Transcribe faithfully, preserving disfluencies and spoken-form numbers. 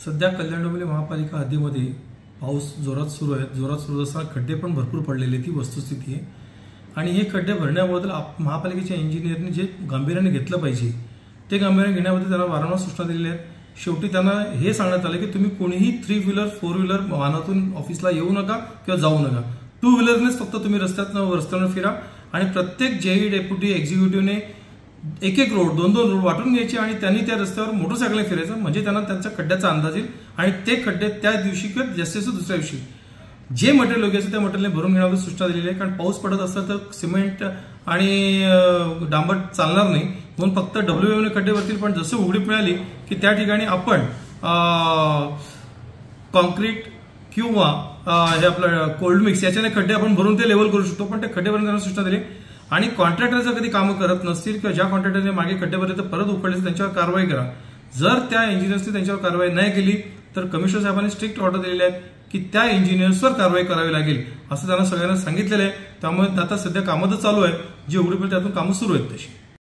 सध्या कल्याण डोंबिवली महापालिका हद्दीमध्ये पाऊस जोरात सुरू आहे. जोरात सुरू असताना खड्डे पण भरपूर पडलेले, ती वस्तुस्थिती आहे. आणि हे खड्डे भरण्याबद्दल महापालिकेच्या इंजिनियरने जे गांभीर्याने घेतलं पाहिजे ते गांभीर्याने घेण्याबद्दल त्यांना वारंवार सूचना दिलेल्या आहेत. शेवटी त्यांना हे सांगण्यात आलं की तुम्ही कोणीही थ्री व्हीलर फोर व्हीलर वाहनातून ऑफिसला येऊ नका किंवा जाऊ नका. टू व्हीलरनेच फक्त तुम्ही रस्त्यात रस्त्यावर फिरा आणि प्रत्येक जेई डेप्युटी एक्झिक्युटिव्हने एक एक रोड दोन दोन रोड वाटून घ्यायचे आणि त्यांनी त्या रस्त्यावर मोटरसायकल फिरायचं, म्हणजे त्यांना त्यांच्या खड्ड्याचा अंदाज येईल आणि ते खड्डे त्या दिवशी किंवा जास्तीत जास्त दुसऱ्या दिवशी जे मटेरियल योग्य असेल त्या मटेरियलने भरून घेण्याबद्दल सूचना दिलेली आहे. कारण पाऊस पडत असला तर सिमेंट आणि डांबर चालणार नाही, म्हणून फक्त डब्ल्यूएमने खड्डे भरतील. पण जसं उघडीप मिळाली की त्या ठिकाणी आपण कॉन्क्रीट किंवा हे आपलं कोल्ड मिक्स याच्याने खड्डे आपण भरून ते लेवल करू शकतो. पण ते खड्डे भरून त्यांना सूचना दिली. आणि कॉन्ट्रॅक्टर जर कधी कामं करत नसतील किंवा ज्या कॉन्ट्रॅक्टरने मागे खड्डे भरले तर परत उकळले त्यांच्यावर कारवाई करा. जर त्या इंजिनियर्सने त्यांच्यावर कारवाई नाही केली तर कमिशनर साहेबांनी स्ट्रिक्ट ऑर्डर दिलेले आहेत की त्या इंजिनियर्सवर कारवाई करावी लागेल असं त्यांना सगळ्यांना सांगितलेलं आहे. त्यामुळे आता सध्या कामं तर चालू आहे, जे उघडीपडे त्यातून कामं सुरू आहेत तशी.